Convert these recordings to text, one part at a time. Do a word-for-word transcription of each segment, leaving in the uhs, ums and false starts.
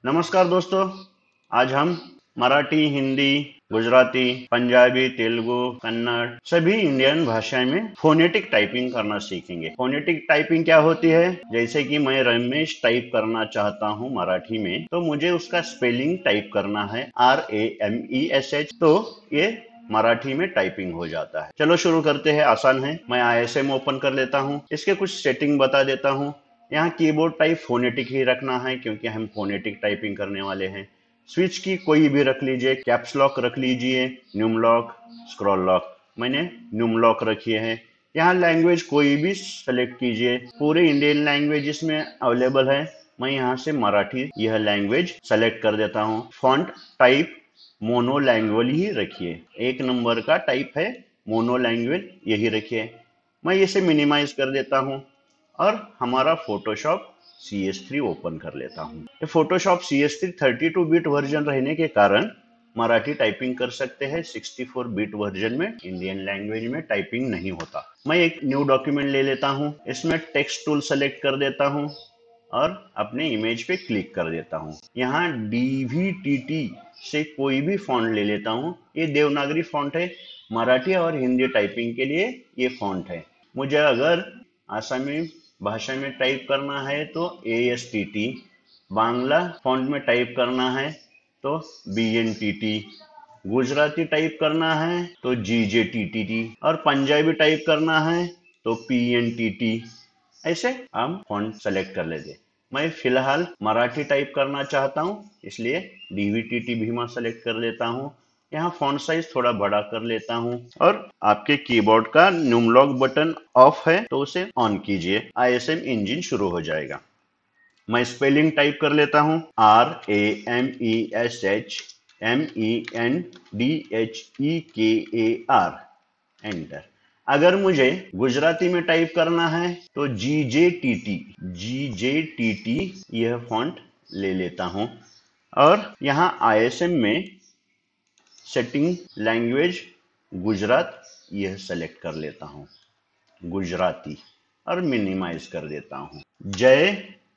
नमस्कार दोस्तों। आज हम मराठी, हिंदी, गुजराती, पंजाबी, तेलुगु, कन्नड़ सभी इंडियन भाषा में फोनेटिक टाइपिंग करना सीखेंगे। फोनेटिक टाइपिंग क्या होती है? जैसे कि मैं रमेश टाइप करना चाहता हूँ मराठी में, तो मुझे उसका स्पेलिंग टाइप करना है R A M E S H, तो ये मराठी में टाइपिंग हो जाता है। चलो शुरू करते हैं, आसान है। मैं आई एस एम ओपन कर लेता हूँ, इसके कुछ सेटिंग बता देता हूँ। यहाँ कीबोर्ड टाइप फोनेटिक ही रखना है क्योंकि हम फोनेटिक टाइपिंग करने वाले हैं। स्विच की कोई भी रख लीजिए, कैप्स लॉक रख लीजिए, न्यूम लॉक, स्क्रॉल लॉक। मैंने न्यूम लॉक रखी है। यहाँ लैंग्वेज कोई भी सेलेक्ट कीजिए, पूरे इंडियन लैंग्वेज इसमें अवेलेबल है। मैं यहाँ से मराठी यह लैंग्वेज सेलेक्ट कर देता हूँ। फॉन्ट टाइप मोनो लैंग्वेज ही रखिए, एक नंबर का टाइप है, मोनो लैंग्वेज यही रखिए। मैं इसे मिनिमाइज कर देता हूँ और हमारा Photoshop C S three open कर लेता हूँ। ये Photoshop C S three thirty two bit version रहने के कारण मराठी टाइपिंग कर सकते हैं। सिक्सटी फोर बिट वर्जन में इंडियन लैंग्वेज में टाइपिंग नहीं होता। मैं एक न्यू डॉक्यूमेंट ले लेता हूँ, इसमें टेक्स्ट टूल सेलेक्ट कर देता हूँ और अपने इमेज पे क्लिक कर देता हूँ। यहाँ डी वी टी टी से कोई भी फॉन्ट ले लेता हूँ। ये देवनागरी फॉन्ट है, मराठी और हिंदी टाइपिंग के लिए ये फॉन्ट है। मुझे अगर आसामी भाषा में टाइप करना है तो A S T T, Bangla font में टाइप करना है तो B N T T, Gujarati type करना है तो G J T T T, और पंजाबी टाइप करना है तो पी एन टी टी। ऐसे हम फॉन्ट सेलेक्ट कर लेते। मैं फिलहाल मराठी टाइप करना चाहता हूँ, इसलिए D V T T Bhima select कर लेता हूँ। यहाँ फॉन्ट साइज थोड़ा बड़ा कर लेता हूँ और आपके कीबोर्ड का न्यूम लॉक बटन ऑफ है तो उसे ऑन कीजिए। आई एस एम इंजन शुरू हो जाएगा। मैं स्पेलिंग टाइप कर लेता हूँ, R A M E S H M E N D H E K A are, enter. अगर मुझे गुजराती में टाइप करना है तो G J T T, G J T T यह फॉन्ट ले लेता हूँ और यहाँ आई एस एम में सेटिंग लैंग्वेज गुजरात यह सेलेक्ट कर लेता हूँ, गुजराती, और मिनिमाइज कर देता हूँ। जय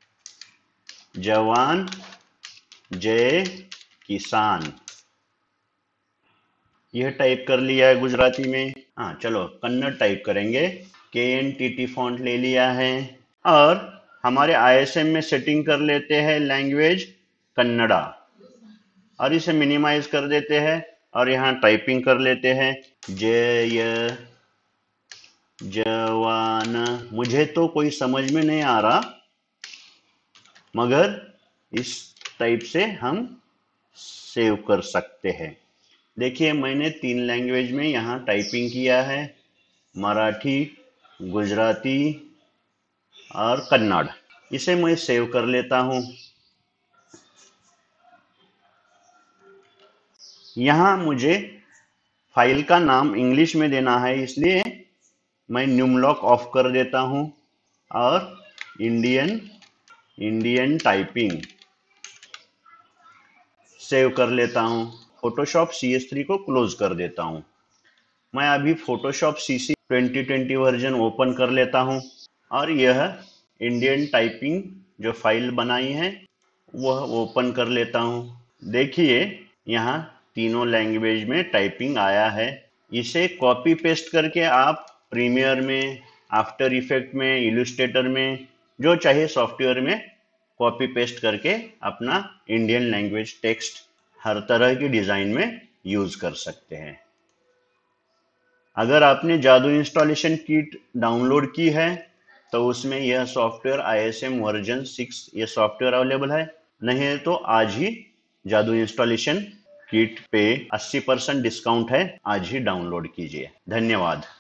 जवान जय किसान यह टाइप कर लिया है गुजराती में। हाँ चलो कन्नड़ टाइप करेंगे। के एन टी टी फॉन्ट ले लिया है और हमारे आई एस एम में सेटिंग कर लेते हैं लैंग्वेज कन्नड़ा और इसे मिनिमाइज कर देते हैं और यहाँ टाइपिंग कर लेते हैं, जय जवान। मुझे तो कोई समझ में नहीं आ रहा, मगर इस टाइप से हम सेव कर सकते हैं। देखिए मैंने तीन लैंग्वेज में यहाँ टाइपिंग किया है, मराठी, गुजराती और कन्नड़। इसे मैं सेव कर लेता हूँ। यहाँ मुझे फाइल का नाम इंग्लिश में देना है, इसलिए मैं न्यूम लॉक ऑफ कर देता हूँ और इंडियन इंडियन टाइपिंग सेव कर लेता हूँ। फोटोशॉप सी एस थ्री को क्लोज कर देता हूँ। मैं अभी Photoshop C C twenty twenty version open कर लेता हूँ और यह इंडियन टाइपिंग जो फाइल बनाई है वह ओपन कर लेता हूँ। देखिए यहाँ तीनों लैंग्वेज में टाइपिंग आया है। इसे कॉपी पेस्ट करके आप प्रीमियर में, आफ्टर इफेक्ट में, इलस्ट्रेटर में, जो चाहे सॉफ्टवेयर में कॉपी पेस्ट करके अपना इंडियन लैंग्वेज टेक्स्ट हर तरह की डिजाइन में यूज कर सकते हैं। अगर आपने जादू इंस्टॉलेशन किट डाउनलोड की है तो उसमें यह software I S M version six ये सॉफ्टवेयर अवेलेबल है। नहीं है तो आज ही जादू इंस्टॉलेशन किट पे अस्सी परसेंट डिस्काउंट है, आज ही डाउनलोड कीजिए। धन्यवाद।